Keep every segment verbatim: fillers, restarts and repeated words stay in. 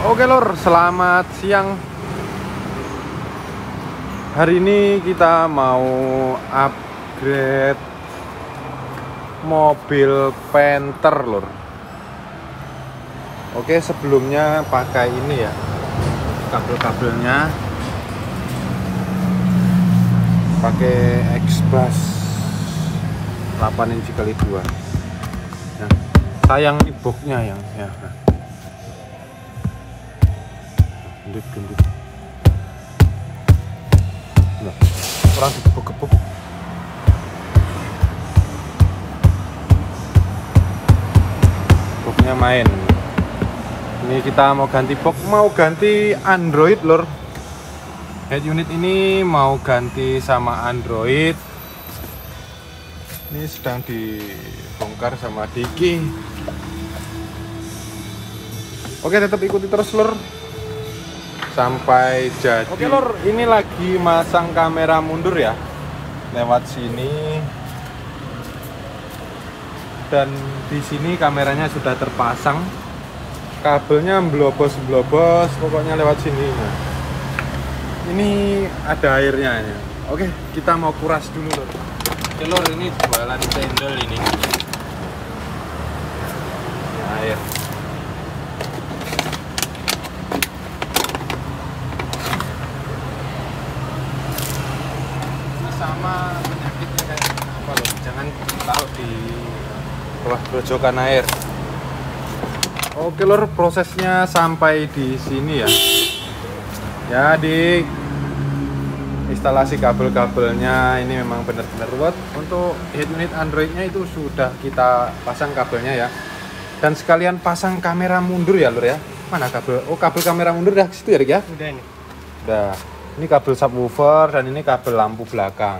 Oke lor, selamat siang. Hari ini kita mau upgrade mobil Panther lor. Oke, sebelumnya pakai ini ya, kabel-kabelnya pakai X-Bus delapan inci kali dua. Nah, sayang nih boxnya yang ya. Gendut-gendut. Nah, orang dikepuk-kepuk. Boxnya main. Ini kita mau ganti box, mau ganti Android lor. Head unit ini mau ganti sama Android. Ini sedang dibongkar sama Diki. Oke, tetap ikuti terus lor sampai jadi. Oke lor, ini lagi masang kamera mundur ya, lewat sini. Dan di sini kameranya sudah terpasang, kabelnya blobos-blobos, pokoknya lewat sini. Nah, ini ada airnya ya. Oke, kita mau kuras dulu lor. Oke lor, ini jualan cendol ini. Air. Sama penyakitnya kayak apa loh, jangan taruh di bawah grojokan air. Oke lor, prosesnya sampai di sini ya. Ya, di instalasi kabel-kabelnya ini memang benar-benar ruwet. Untuk head unit Androidnya itu sudah kita pasang kabelnya ya, dan sekalian pasang kamera mundur ya lor ya. Mana kabel? Oh, kabel kamera mundur dah situ ya Rik ya? Udah ini. Udah. Ini kabel subwoofer dan ini kabel lampu belakang.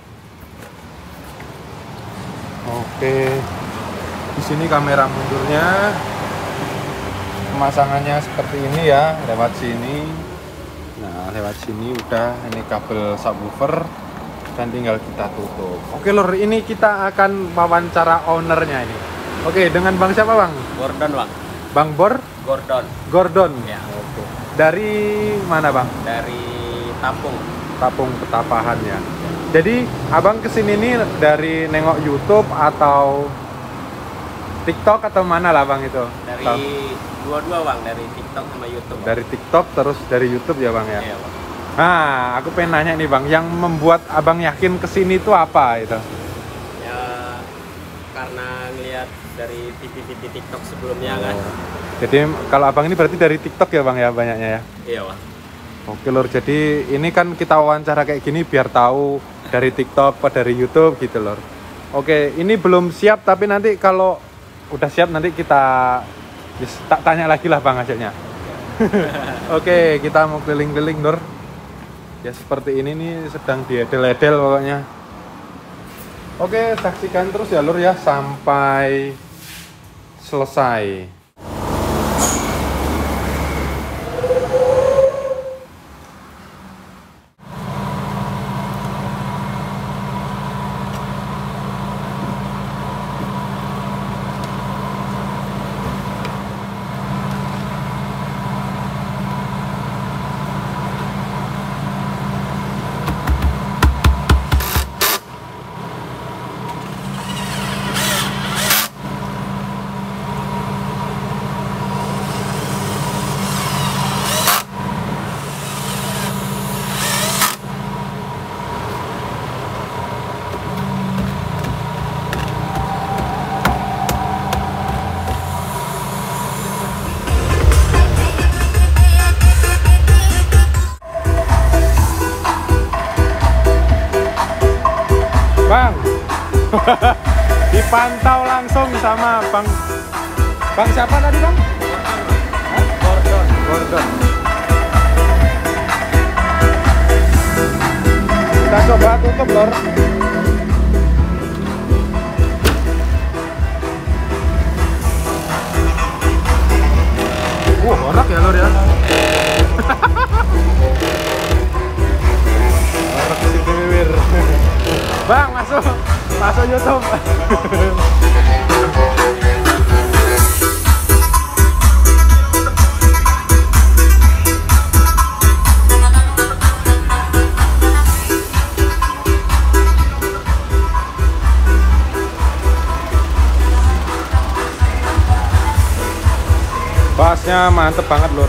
Oke. Di sini kamera mundurnya. Pemasangannya seperti ini ya, lewat sini. Nah, lewat sini udah, ini kabel subwoofer dan tinggal kita tutup. Oke lor, ini kita akan wawancara ownernya ini. Oke, dengan Bang siapa Bang? Gordon bang. Bang Bor? Gordon. Gordon. Ya. Oke. Dari mana Bang? Dari Tapung. Tapung Petapahan ya. Jadi abang kesini nih dari nengok YouTube atau TikTok atau mana lah bang itu? Dari dua-dua bang, dari TikTok sama YouTube. Bang. Dari TikTok terus dari YouTube ya bang ya. Iya bang. Nah, aku pengen nanya nih bang, yang membuat abang yakin kesini itu apa itu? Ya karena ngeliat dari T V-T V TikTok sebelumnya oh. kan. Jadi kalau abang ini berarti dari TikTok ya bang ya banyaknya ya? Iya bang. Oke lor, jadi ini kan kita wawancara kayak gini biar tahu dari TikTok apa dari YouTube gitu lor. Oke, ini belum siap tapi nanti kalau udah siap nanti kita yes, tak tanya lagi lah bang hasilnya. Oke, kita mau keliling-keliling lor. Ya seperti ini nih sedang diedel-edel pokoknya. Oke, saksikan terus ya lor ya sampai selesai. Bang, dipantau langsung sama Bang. Bang siapa tadi Bang? Hah? Gordon. Gordon. Kita coba tutup lor. Wah, enak ya lor ya. Enak si Dewiwir. Bang, masuk. Masuk YouTube. Bassnya mantep banget lur.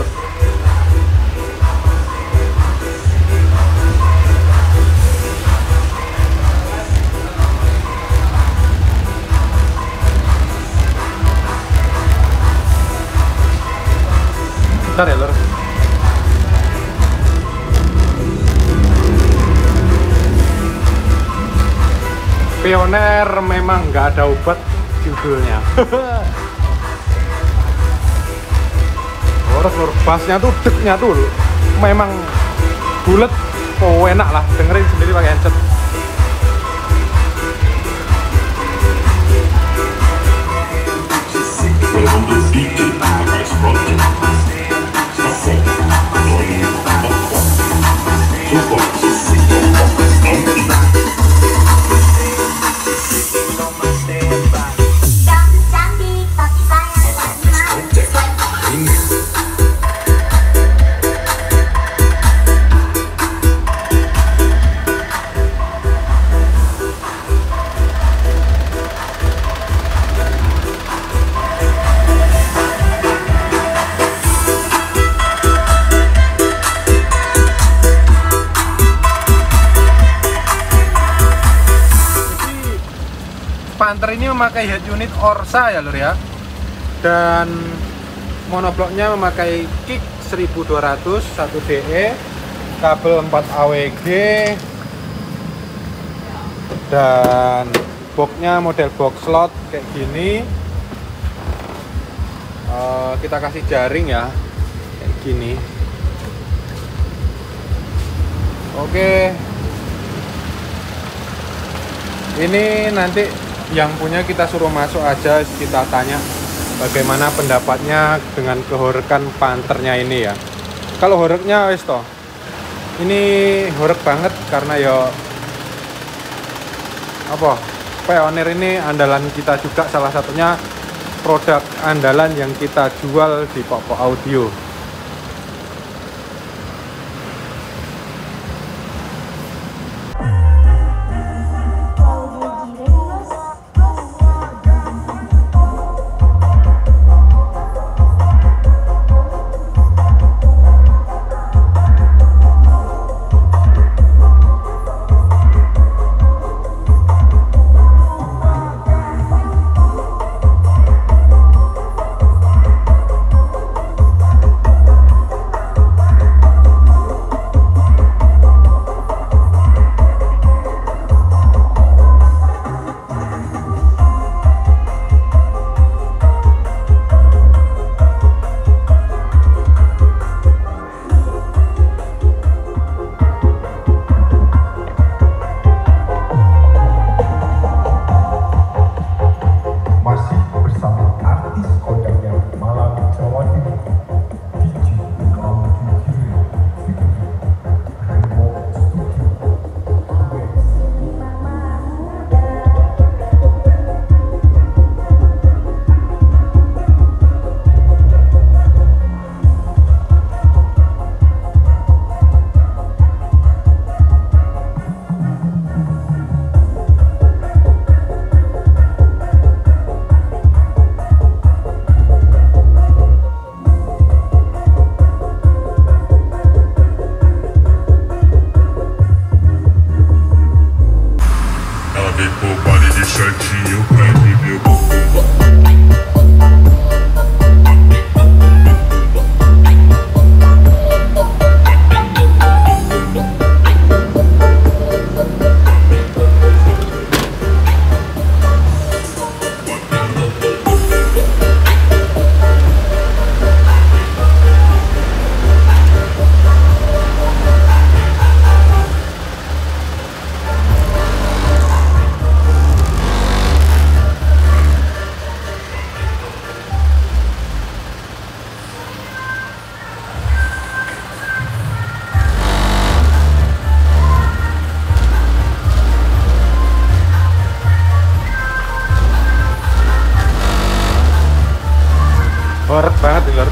Bentar ya lur. Pioneer memang nggak ada obat judulnya. Lur, lur, bassnya tuh deknya tuh memang bulet. Oh enak lah, dengerin sendiri pakai headset. Panther ini memakai head unit Orsa ya lur ya, dan monobloknya memakai kick seribu dua ratus satu D E, kabel empat A W G, dan boxnya model box slot kayak gini. Uh, kita kasih jaring ya kayak gini. Oke, ini nanti yang punya kita suruh masuk aja, kita tanya bagaimana pendapatnya dengan kehorekan Panthernya ini ya. Kalau horeknya wis toh, ini horek banget karena ya apa, Pioneer ini andalan kita juga, salah satunya produk andalan yang kita jual di Pokpok Audio. Horek banget lur.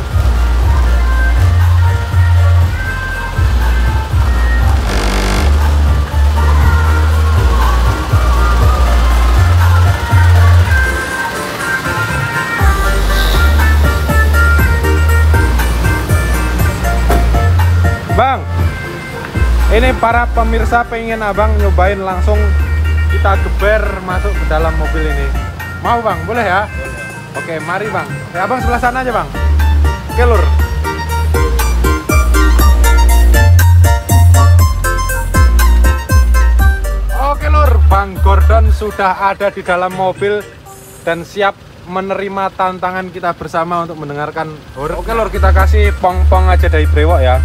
Ini para pemirsa pengen abang nyobain langsung kita geber masuk ke dalam mobil ini. Mau bang? Boleh ya? Boleh. Oke, mari bang. Ya abang sebelah sana aja bang. Oke lur. Oke lur, Bang Gordon sudah ada di dalam mobil dan siap menerima tantangan kita bersama untuk mendengarkan horor. Oke lur, kita kasih pong-pong aja dari brewok ya.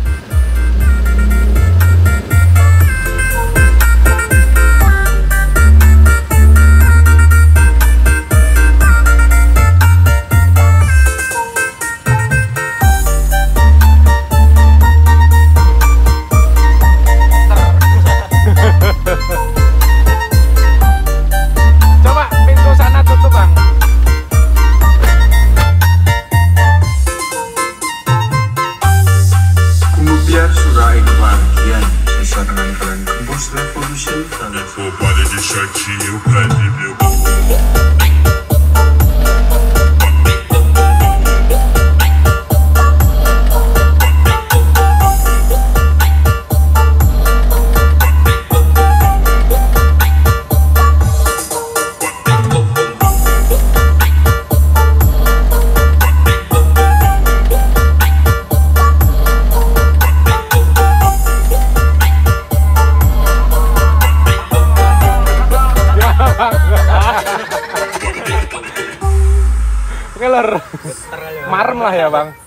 Oke lor, marem lah ya bang.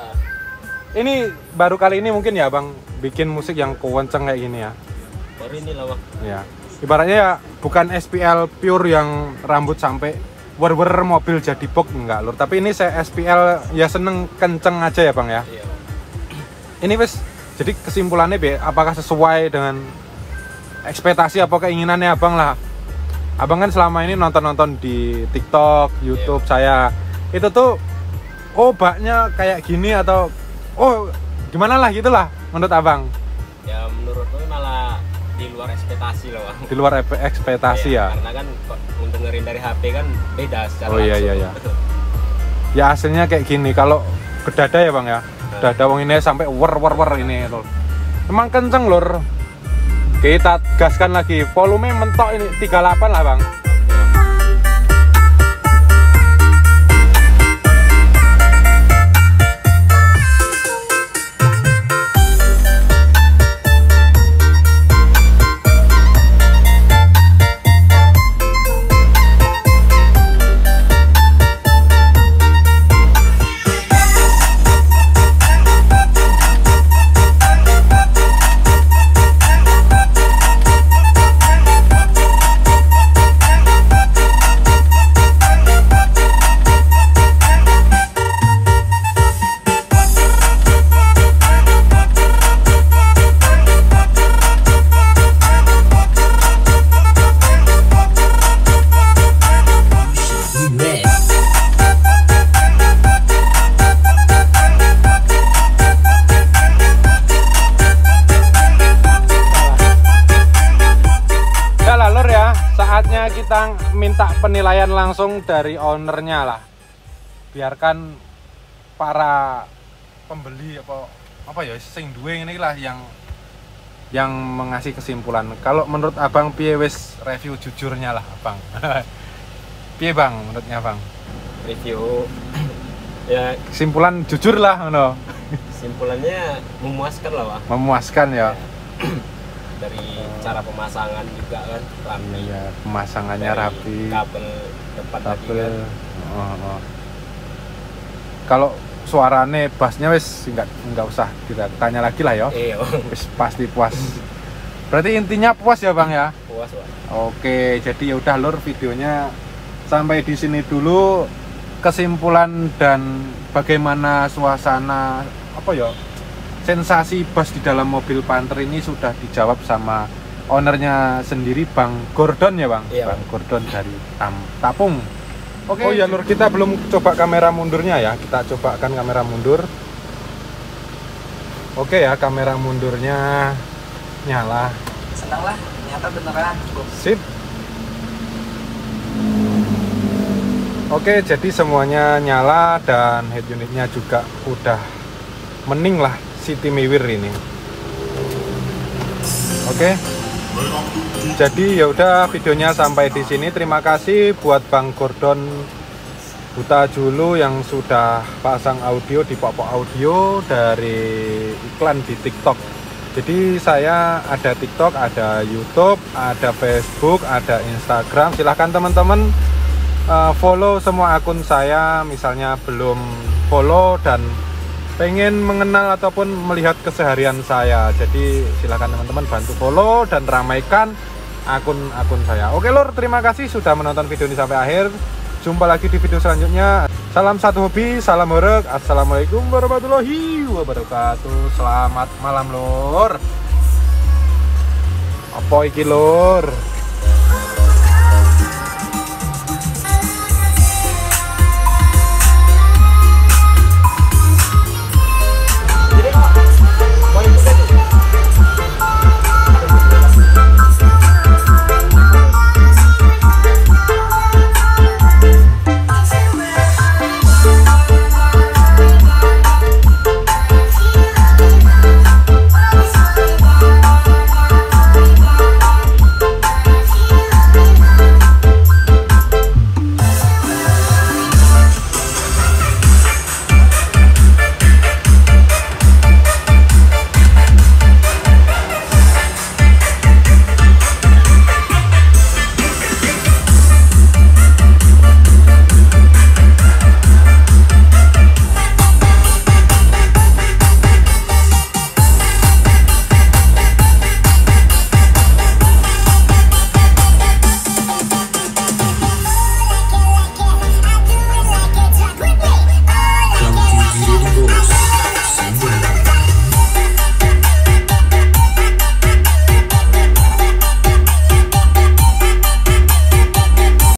Ini baru kali ini mungkin ya bang bikin musik yang kewenceng kayak gini ya. Baru ini lah bang. Ya, ibaratnya ya bukan S P L pure yang rambut sampai wer-wer mobil jadi box enggak lor. Tapi ini saya S P L ya seneng kenceng aja ya bang ya. Iya. Ini wes jadi kesimpulannya be, apakah sesuai dengan ekspektasi apa keinginannya abang lah. Abang kan selama ini nonton-nonton di TikTok, YouTube yeah. saya itu tuh oh baknya kayak gini atau oh gimana lah gitulah menurut abang? Ya menurutku malah di luar ekspektasi loh bang. Di luar ekspektasi ya, ya? Karena kan dengerin dari H P kan beda secara oh, iya, langsung. iya, iya. Ya hasilnya kayak gini kalau bedada ya bang ya, bedada wong ini sampai wer wer wer ini lor. Emang kenceng lor. Kita gaskan lagi, volume mentok ini tiga puluh delapan lah bang. Saatnya kita minta penilaian langsung dari ownernya lah. Biarkan para pembeli apa apa ya sing duwe ini lah yang yang mengasih kesimpulan. Kalau menurut abang piye wis review jujurnya lah abang. Piye bang menurutnya bang? Review ya kesimpulan jujur lah no. Simpulannya memuaskan lah bang. Memuaskan ya. Dari cara pemasangan juga kan rapi. Iya, pemasangannya dari rapi. Kabel depan kabel. Kan. Oh, oh. Kalau suarane bassnya wis nggak nggak usah kita tanya lagi lah ya. Iya. Wis pasti puas. Berarti intinya puas ya bang ya. Puas bang. Oke, jadi ya udah lur videonya sampai di sini dulu. Kesimpulan dan bagaimana suasana apa ya? Sensasi bass di dalam mobil Panther ini sudah dijawab sama ownernya sendiri Bang Gordon ya bang, iya, Bang Gordon dari Tam Tapung. Oke. Oh ya lur, kita belum coba kamera mundurnya ya, kita cobakan kamera mundur. Oke ya, kamera mundurnya nyala. Senang lah, nyata beneran cukup. Sip. Oke, jadi semuanya nyala dan head unitnya juga udah mening lah. City Miwir ini. Oke. Jadi ya udah videonya sampai di sini. Terima kasih buat Bang Gordon Buta Julu yang sudah pasang audio di Pokpok Audio dari iklan di TikTok. Jadi saya ada TikTok, ada YouTube, ada Facebook, ada Instagram. Silahkan teman-teman uh, follow semua akun saya. Misalnya belum follow dan pengen mengenal ataupun melihat keseharian saya, jadi silahkan teman-teman bantu follow dan ramaikan akun-akun saya. Oke lor, terima kasih sudah menonton video ini sampai akhir. Jumpa lagi di video selanjutnya. Salam satu hobi, salam horeg. Assalamualaikum warahmatullahi wabarakatuh. Selamat malam lor. Apa iki lor?